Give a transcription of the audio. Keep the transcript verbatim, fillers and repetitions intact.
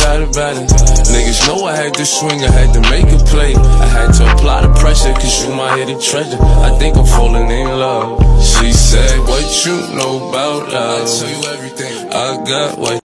got it better. Niggas know I had to swing, I had to make a play. I had to apply the pressure, cause you my hidden treasure. I think I'm falling in love. She said, what you know about love? I tell you everything. I got what